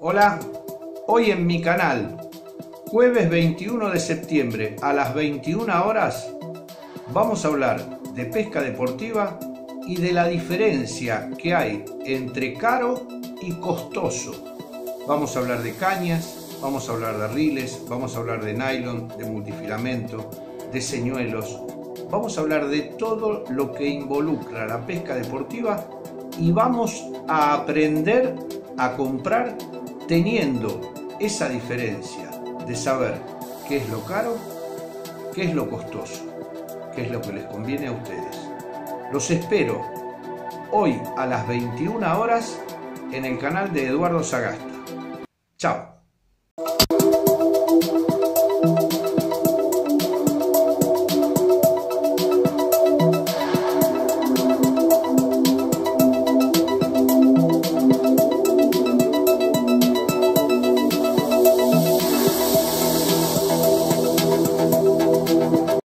Hola, hoy en mi canal, jueves 21 de septiembre a las 21 horas, vamos a hablar de pesca deportiva y de la diferencia que hay entre caro y costoso. Vamos a hablar de cañas, vamos a hablar de riles, vamos a hablar de nylon, de multifilamento, de señuelos. Vamos a hablar de todo lo que involucra la pesca deportiva y vamos a aprender a comprar teniendo esa diferencia de saber qué es lo caro, qué es lo costoso, qué es lo que les conviene a ustedes. Los espero hoy a las 21 horas en el canal de Eduardo Sagasta. Chao.